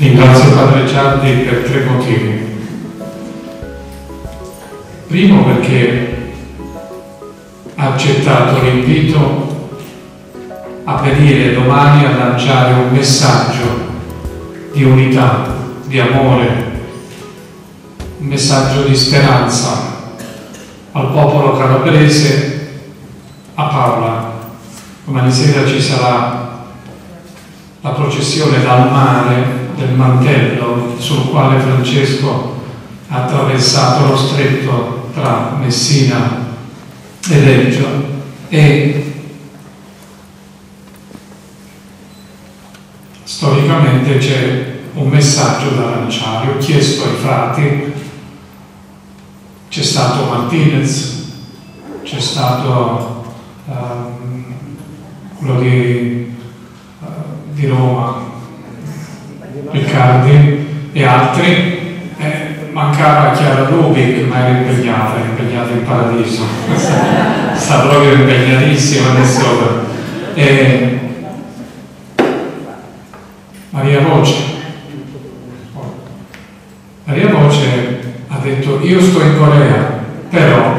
Ringrazio Padre Giardi per 3 motivi. Primo, perché ha accettato l'invito a venire domani a lanciare un messaggio di unità, di amore, un messaggio di speranza al popolo calabrese, a Paola. Domani sera ci sarà la processione dal mare del mantello sul quale Francesco ha attraversato lo stretto tra Messina e Reggio, e storicamente c'è un messaggio da lanciare. Ho chiesto ai frati, c'è stato Martinez, c'è stato quello di Roma, Riccardi e altri, mancava Chiara Rubik, ma era impegnata in paradiso, sta proprio impegnatissima adesso. Maria Voce ha detto: io sto in Corea, però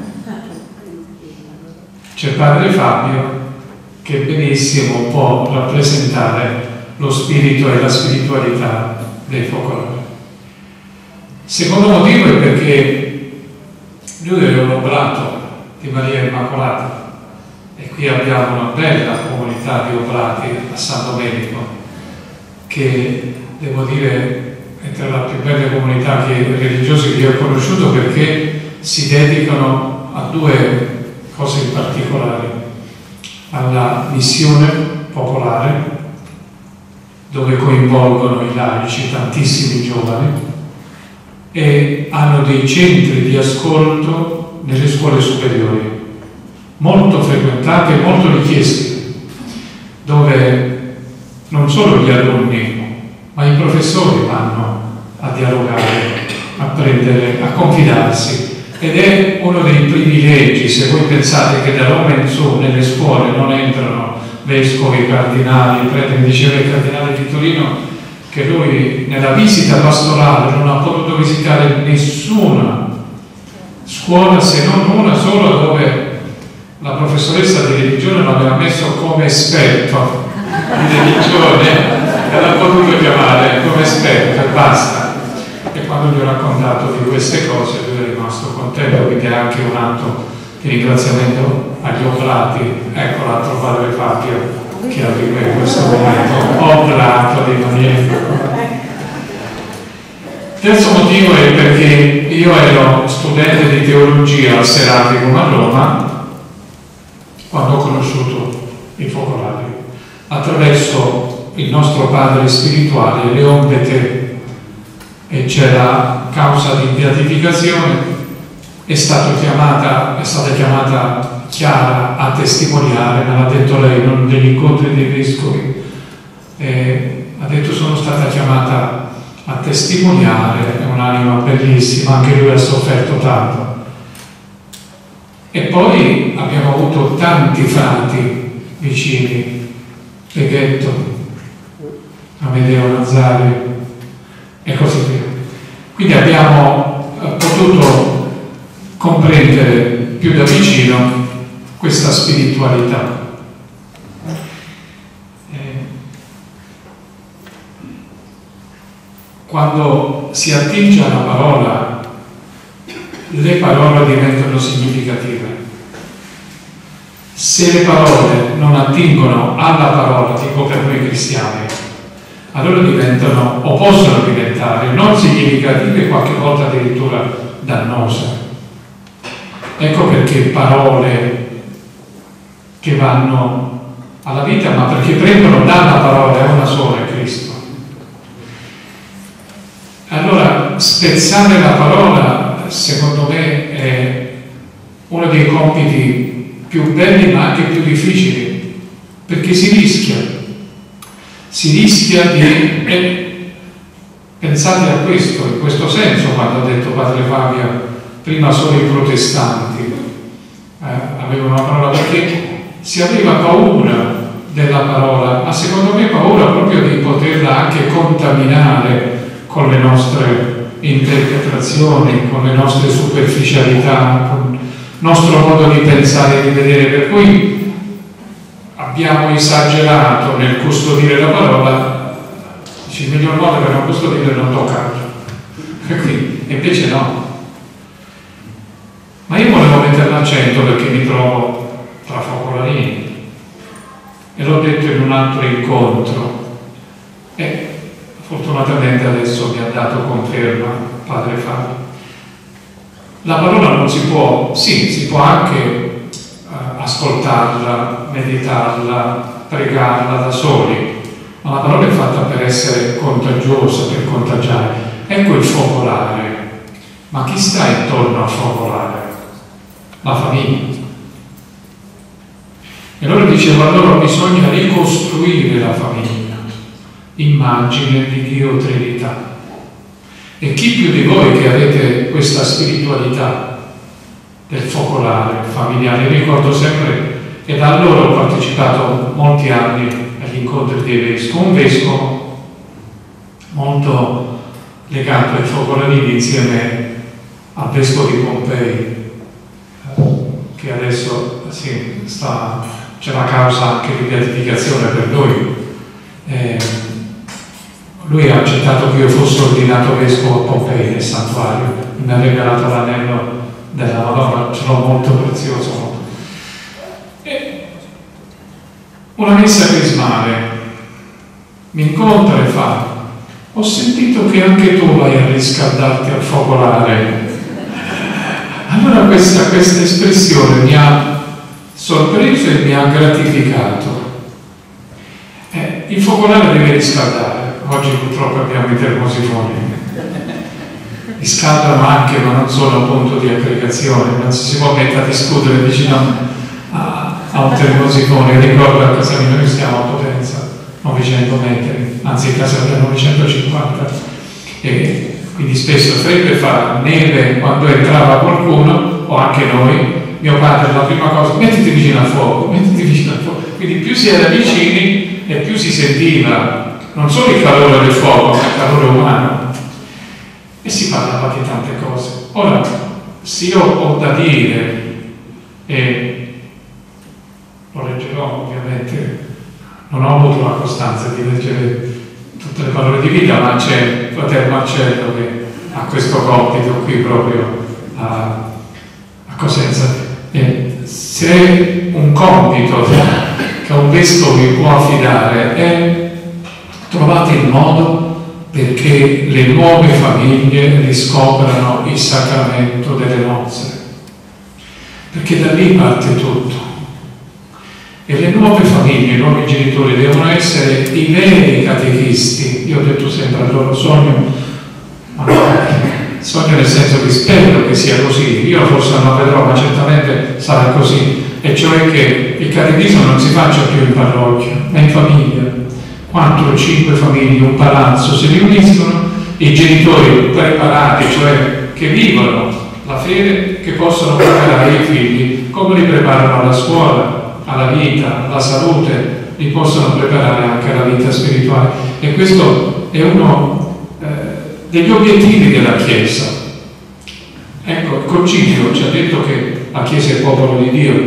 c'è Padre Fabio che benissimo può rappresentare lo spirito e la spiritualità dei focolari. Secondo motivo è perché lui è un oblato di Maria Immacolata, e qui abbiamo una bella comunità di oblati a San Domenico, che devo dire è tra le più belle comunità religiose che io ho conosciuto, perché si dedicano a 2 cose in particolare: alla missione popolare, dove coinvolgono i laici, tantissimi giovani, e hanno dei centri di ascolto nelle scuole superiori, molto frequentati e molto richiesti, dove non solo gli alunni, ma i professori vanno a dialogare, a prendere, a confidarsi. Ed è uno dei privilegi, se voi pensate che da Roma in su nelle scuole non entrano vescovi, cardinali. Prete mi diceva il cardinale di Torino che lui nella visita pastorale non ha potuto visitare nessuna scuola se non una sola, dove la professoressa di religione lo aveva messo come esperto di religione e l'ha potuto chiamare come esperto e basta. E quando gli ho raccontato di queste cose lui è rimasto contento, quindi è anche un atto di ringraziamento agli oblati. Ecco l'altro Padre Fabio che arriva in questo momento, oblato di Maria. Terzo motivo è perché io ero studente di teologia al Seraficum a Roma quando ho conosciuto i focolari, attraverso il nostro padre spirituale Leon Beté, e c'era causa di beatificazione. È stata chiamata Chiara a testimoniare, me l'ha detto lei, non degli incontri dei vescovi, ha detto: sono stata chiamata a testimoniare, è un'anima bellissima, anche lui ha sofferto tanto. E poi abbiamo avuto tanti frati vicini, Peghetto, Amedeo Nazari e così via. Quindi abbiamo potuto comprendere più da vicino questa spiritualità. Quando si attinge alla parola, le parole diventano significative. Se le parole non attingono alla parola, tipo per noi cristiani, allora diventano, o possono diventare, non significative e qualche volta addirittura dannose. Ecco perché parole che vanno alla vita, ma perché prendono dalla parola, è una sola, è Cristo. Allora, spezzare la parola, secondo me, è uno dei compiti più belli ma anche più difficili, perché si rischia di... pensate a questo, in questo senso, quando ha detto Padre Fabio, prima solo i protestanti avevano una parola, perché si aveva paura della parola, ma secondo me paura proprio di poterla anche contaminare con le nostre interpretazioni, con le nostre superficialità, con il nostro modo di pensare e di vedere, per cui abbiamo esagerato nel custodire la parola. Il miglior modo per non custodire è non toccarla, e invece no. Ma io volevo mettere l'accento perché mi trovo tra focolarini e l'ho detto in un altro incontro e fortunatamente adesso mi ha dato conferma padre Fabio. La parola non si può, sì, si può anche ascoltarla, meditarla, pregarla da soli, ma la parola è fatta per essere contagiosa, per contagiare. Ecco il focolare. Ma chi sta intorno al focolare? La famiglia. E allora dicevo, allora bisogna ricostruire la famiglia, immagine di Dio Trinità. E chi più di voi che avete questa spiritualità del focolare familiare? Io ricordo sempre, e da allora ho partecipato molti anni agli incontri dei vescovi, un vescovo molto legato ai focolanini insieme al vescovo di Pompei, che adesso sì, c'è la causa anche di beatificazione per lui. Lui ha accettato che io fossi ordinato vescovo a Pompei nel santuario, mi ha regalato l'anello della Madonna, ce l'ho molto prezioso. Una messa crismale mi incontra e fa: ho sentito che anche tu vai a riscaldarti al focolare. Allora questa espressione mi ha sorpreso e mi ha gratificato. Il focolare deve riscaldare. Oggi purtroppo abbiamo i termosifoni. Riscaldano anche, ma non sono un punto di aggregazione. Non si può mettere a discutere vicino a un termosifone. Ricordo a casa mia noi stiamo a Potenza, 900 metri, anzi in casa mia 950. E quindi spesso freddo, fa neve quando entrava qualcuno, o anche noi. Mio padre la prima cosa: mettiti vicino al fuoco, mettiti vicino al fuoco. Quindi più si era vicini e più si sentiva non solo il calore del fuoco, ma il calore umano. E si parlava di tante cose. Ora, se io ho da dire, e lo leggerò ovviamente, non ho avuto la costanza di leggere tutte le parole di vita, ma c'è fratello Marcello che ha questo compito qui proprio a Cosenza. Se un compito che un vescovo vi può affidare è: trovate il modo perché le nuove famiglie riscoprano il sacramento delle nozze, perché da lì parte tutto. E le nuove famiglie, i nuovi genitori devono essere i veri catechisti. Io ho detto sempre al loro sogno nel senso che spero che sia così, io forse non lo vedrò, ma certamente sarà così, e cioè che il catechismo non si faccia più in parrocchia, ma in famiglia. 4 o 5 famiglie, un palazzo, si riuniscono, i genitori preparati, cioè che vivono la fede, che possono preparare i figli, come li preparano alla scuola, alla vita, alla salute, li possono preparare anche alla vita spirituale. E questo è uno degli obiettivi della Chiesa. Ecco, il Concilio ci ha detto che la Chiesa è il popolo di Dio,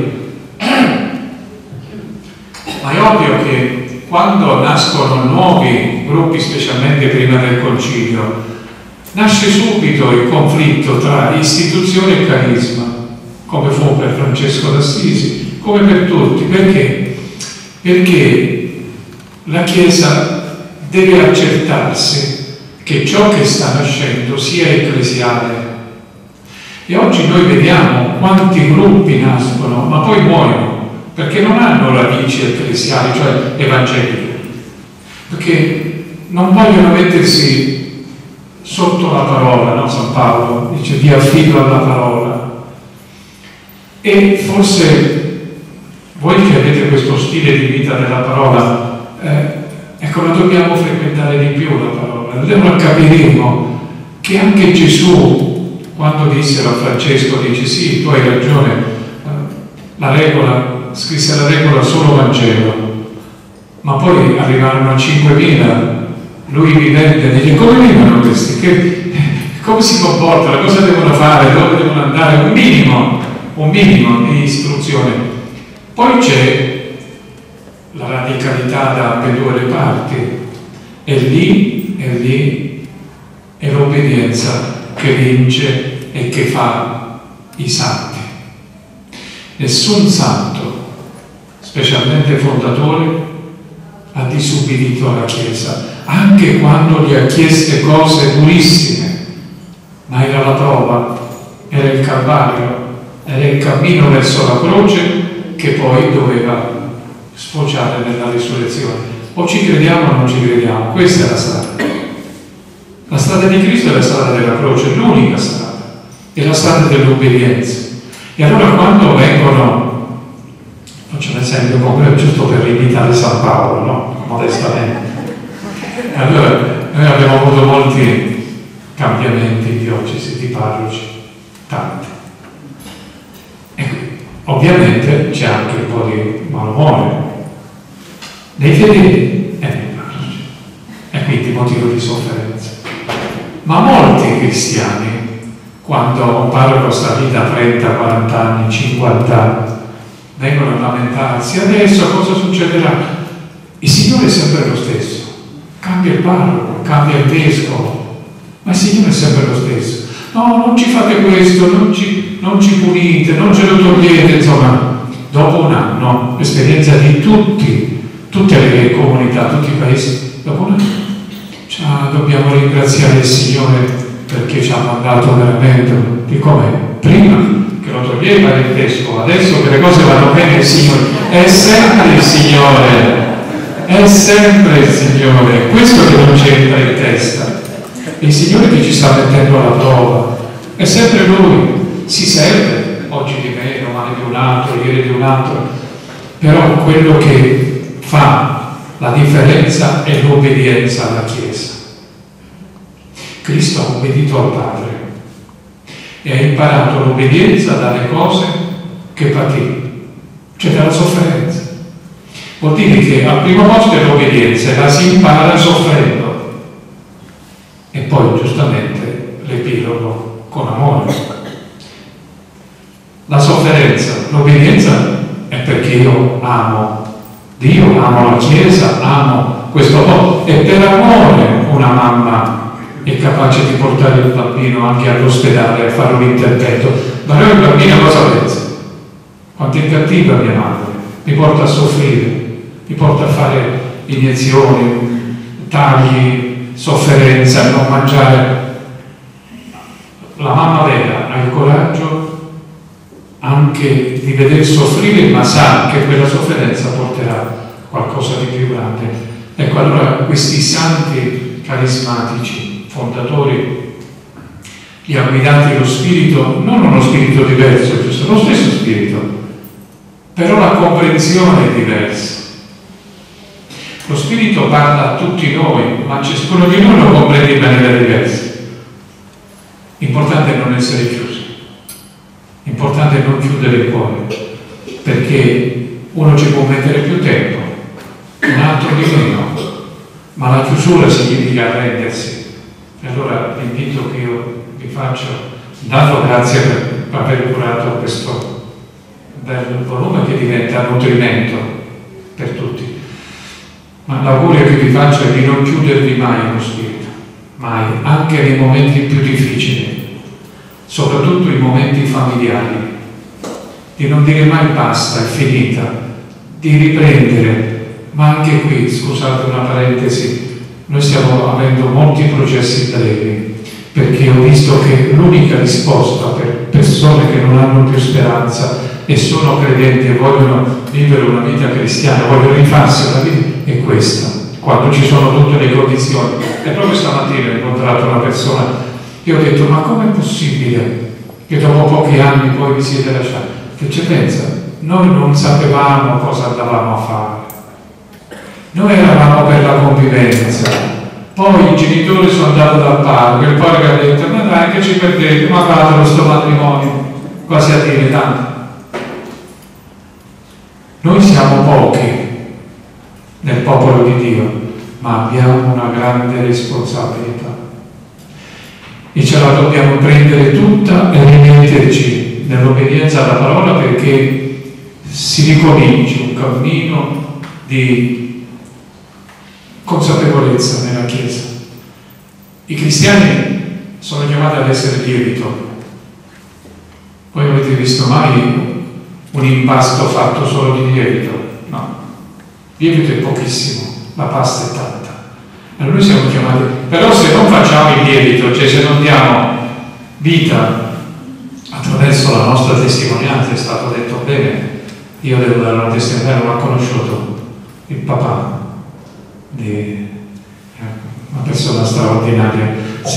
ma è ovvio che quando nascono nuovi gruppi, specialmente prima del Concilio, nasce subito il conflitto tra istituzione e carisma, come fu per Francesco d'Assisi, come per tutti. Perché? Perché la Chiesa deve accertarsi che ciò che sta nascendo sia ecclesiale. E oggi noi vediamo quanti gruppi nascono, ma poi muoiono, perché non hanno radici ecclesiali, cioè evangeliche, perché non vogliono mettersi sotto la parola, no? San Paolo dice: vi affido alla parola. E forse voi che avete questo stile di vita della parola, ecco, la dobbiamo frequentare di più la parola. Allora capiremo che anche Gesù, quando dissero a Francesco, dice: sì, tu hai ragione, la regola, scrisse la regola solo Vangelo, ma poi arrivarono a 5.000, lui vivente dice: come vivono questi? Come si comportano? Cosa devono fare? Dove devono andare? Un minimo di istruzione. Poi c'è la radicalità da ambedue le parti, e lì è l'obbedienza che vince e che fa i santi. Nessun santo, specialmente fondatore, ha disubbidito alla Chiesa, anche quando gli ha chieste cose durissime, ma era la prova, era il Calvario, era il cammino verso la croce che poi doveva sfociare nella risurrezione. O ci crediamo o non ci crediamo, questa è la strada. La strada di Cristo è la strada della croce, l'unica strada, è la strada dell'obbedienza. E allora quando vengono, faccio un esempio concreto giusto per imitare San Paolo, no? Modestamente. Allora, noi abbiamo avuto molti cambiamenti in diocesi, di parroci, tanti. E ovviamente c'è anche un po' di malumore nei fedeli e nei parroci, e quindi motivo di sofferenza. Ma molti cristiani, quando un parroco sta lì da 30, 40 anni, 50 anni, vengono a lamentarsi: adesso cosa succederà? Il Signore è sempre lo stesso, cambia il parroco, cambia il vescovo, ma il Signore è sempre lo stesso. No, non ci fate questo, non ci punite, non ce lo togliete. Insomma, dopo un anno, l'esperienza di tutte le comunità, tutti i paesi, dopo un anno dobbiamo ringraziare il Signore perché ci ha mandato veramente di com'è. Prima che lo toglieva il vescovo, adesso che le cose vanno bene, il Signore è sempre il Signore. È sempre il Signore, questo che non c'entra in testa. È il Signore che ci sta mettendo alla prova, è sempre Lui. Si serve oggi di me, domani di un altro, ieri di un altro, però quello che fa la differenza è l'obbedienza alla Chiesa. Cristo ha obbedito al Padre e ha imparato l'obbedienza dalle cose che patì, cioè dalla sofferenza. Vuol dire che al primo posto è l'obbedienza e la si impara soffrendo, e poi giustamente l'epilogo con amore. La sofferenza, l'obbedienza è perché io amo Dio, amo la Chiesa, amo questo popolo, e per amore una mamma è capace di portare il bambino anche all'ospedale a fare un intervento. Ma noi il bambino cosa pensa? Quanto è cattiva mia madre, mi porta a soffrire, mi porta a fare iniezioni, tagli, sofferenza, a non mangiare. La mamma vera ha il coraggio anche di vedere soffrire, ma sa che quella sofferenza porterà qualcosa di più grande. Ecco, allora questi santi carismatici, fondatori, li ha guidati lo spirito, non uno spirito diverso, giusto, lo stesso spirito, però la comprensione è diversa. Lo spirito parla a tutti noi, ma ciascuno di noi lo comprende in maniera diversa. L'importante è non essere chiusi, l'importante è non chiudere il cuore, perché uno ci può mettere più tempo, un altro di meno, ma la chiusura significa arrendersi. E allora l'invito che io vi faccio, dato grazie per aver curato questo bel volume che diventa nutrimento per tutti, ma l'augurio che vi faccio è di non chiudervi mai allo spirito, mai, anche nei momenti più difficili, soprattutto i momenti familiari, di non dire mai basta, è finita, di riprendere. Ma anche qui, scusate una parentesi, noi stiamo avendo molti processi brevi, perché ho visto che l'unica risposta per persone che non hanno più speranza e sono credenti e vogliono vivere una vita cristiana, vogliono rifarsi una vita, è questa, quando ci sono tutte le condizioni. E proprio stamattina ho incontrato una persona e ho detto: ma com'è possibile che dopo pochi anni poi vi siete lasciati? Che ci pensa? Noi non sapevamo cosa andavamo a fare, noi eravamo per la convivenza, poi i genitori sono andati dal parco e il parco ha detto: ma dai, che ci perdete, ma fatelo sto matrimonio, quasi a dire tanto. Noi siamo pochi, nel popolo di Dio, ma abbiamo una grande responsabilità e ce la dobbiamo prendere tutta e rimetterci nell'obbedienza alla parola, perché si ricominci un cammino di consapevolezza nella Chiesa. I cristiani sono chiamati ad essere lievito. Voi avete visto mai un impasto fatto solo di lievito? No, lievito è pochissimo, la pasta è tanta. Allora noi siamo chiamati, però se non facciamo il lievito, cioè se non diamo vita attraverso la nostra testimonianza, è stato detto bene, io devo dare una testimonianza, non ho conosciuto il papà di una persona straordinaria.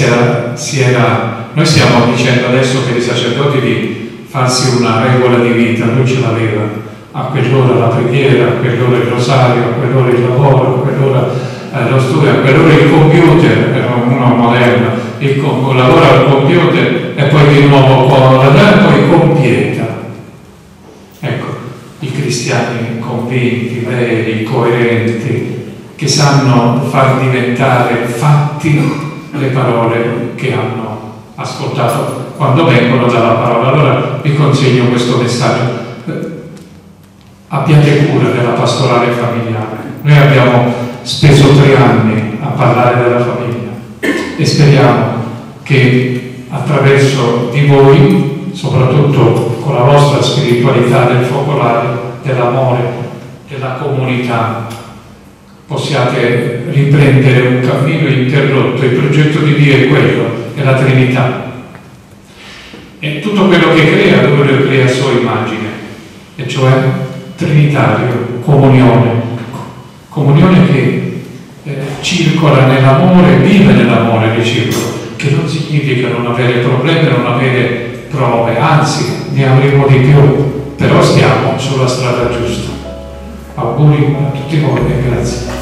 Noi stiamo dicendo adesso per i sacerdoti di farsi una regola di vita, lui ce l'aveva, a quell'ora la preghiera, a quell'ora il rosario, a quell'ora il lavoro, a quell'ora lo studio, a quell'ora il computer, era uno moderno, lavora al computer e poi di nuovo e poi compieta. Ecco, i cristiani convinti, veri, coerenti, che sanno far diventare fatti le parole che hanno ascoltato quando vengono dalla parola. Allora vi consiglio questo messaggio: abbiate cura della pastorale familiare. Noi abbiamo speso 3 anni a parlare della famiglia e speriamo che attraverso di voi, soprattutto con la vostra spiritualità del focolare, dell'amore, della comunità, possiate riprendere un cammino interrotto. Il progetto di Dio è quello, è la Trinità. E tutto quello che crea, Lui lo crea a sua immagine, e cioè trinitario, comunione che circola nell'amore, vive nell'amore reciproco, che non significa non avere problemi, non avere prove, anzi ne avremo di più, però stiamo sulla strada giusta. Auguri a tutti voi e grazie.